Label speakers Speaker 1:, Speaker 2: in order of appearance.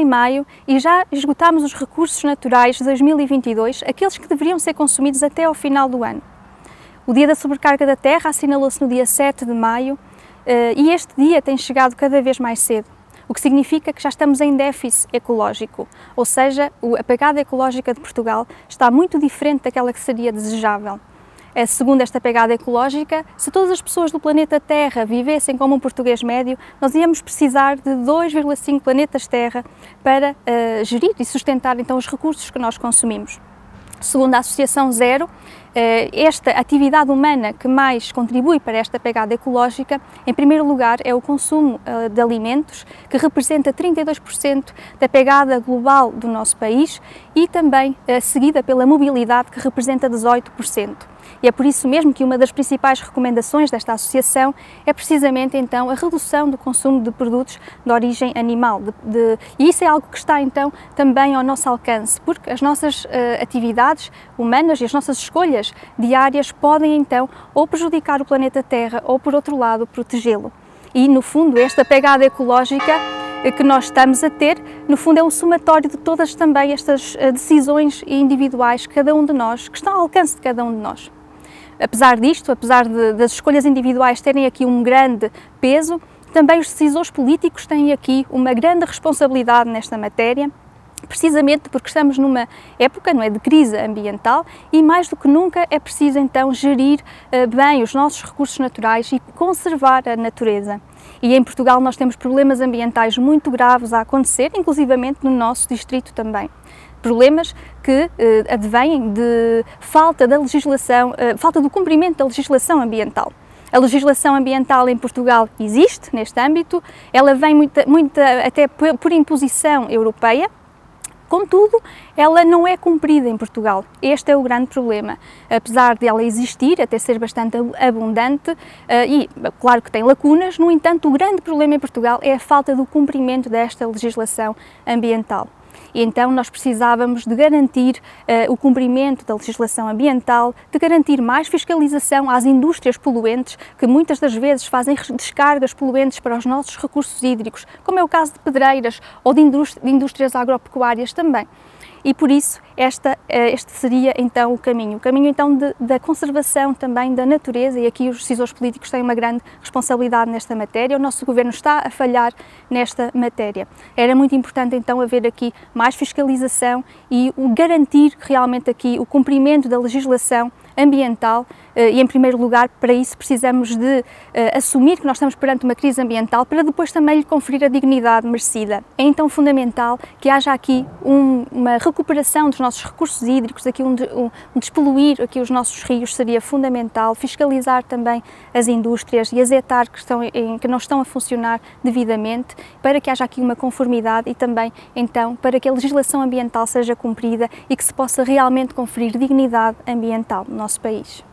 Speaker 1: maio e já esgotámos os recursos naturais de 2022, aqueles que deveriam ser consumidos até ao final do ano. O Dia da Sobrecarga da Terra assinalou-se no dia 7 de maio e este dia tem chegado cada vez mais cedo, o que significa que já estamos em déficit ecológico, ou seja, a pegada ecológica de Portugal está muito diferente daquela que seria desejável. Segundo esta pegada ecológica, se todas as pessoas do planeta Terra vivessem como um português médio, nós íamos precisar de 2,5 planetas Terra para gerir e sustentar então os recursos que nós consumimos. Segundo a Associação Zero, esta atividade humana que mais contribui para esta pegada ecológica, em primeiro lugar, é o consumo de alimentos, que representa 32% da pegada global do nosso país, e também seguida pela mobilidade, que representa 18%. E é por isso mesmo que uma das principais recomendações desta associação é precisamente então a redução do consumo de produtos de origem animal. E isso é algo que está então também ao nosso alcance, porque as nossas atividades humanas e as nossas escolhas diárias podem então ou prejudicar o planeta Terra ou, por outro lado, protegê-lo. E no fundo esta pegada ecológica que nós estamos a ter, no fundo é um somatório de todas também estas decisões individuais, cada um de nós, que estão ao alcance de cada um de nós. Apesar disto, apesar das escolhas individuais terem aqui um grande peso, também os decisores políticos têm aqui uma grande responsabilidade nesta matéria, precisamente porque estamos numa época, não é, de crise ambiental e mais do que nunca é preciso então gerir bem os nossos recursos naturais e conservar a natureza. E em Portugal nós temos problemas ambientais muito graves a acontecer, inclusivamente no nosso distrito também. Problemas que advêm de falta da legislação, falta do cumprimento da legislação ambiental. A legislação ambiental em Portugal existe neste âmbito, ela vem muita até por imposição europeia. Contudo, ela não é cumprida em Portugal. Este é o grande problema. Apesar de ela existir, até ser bastante abundante, e claro que tem lacunas, no entanto, o grande problema em Portugal é a falta do cumprimento desta legislação ambiental. E então nós precisávamos de garantir o cumprimento da legislação ambiental, de garantir mais fiscalização às indústrias poluentes, que muitas das vezes fazem descargas poluentes para os nossos recursos hídricos, como é o caso de pedreiras ou de indústrias agropecuárias também. E por isso este seria então o caminho então da conservação também da natureza, e aqui os decisores políticos têm uma grande responsabilidade nesta matéria. O nosso governo está a falhar nesta matéria. Era muito importante então haver aqui mais fiscalização e garantir realmente aqui o cumprimento da legislação ambiental e, em primeiro lugar, para isso precisamos de assumir que nós estamos perante uma crise ambiental, para depois também lhe conferir a dignidade merecida. É então fundamental que haja aqui uma recuperação dos nossos recursos hídricos, aqui um despoluir aqui os nossos rios seria fundamental, fiscalizar também as indústrias e as hectares que não estão a funcionar devidamente, para que haja aqui uma conformidade e também então para que a legislação ambiental seja cumprida e que se possa realmente conferir dignidade ambiental no nosso país.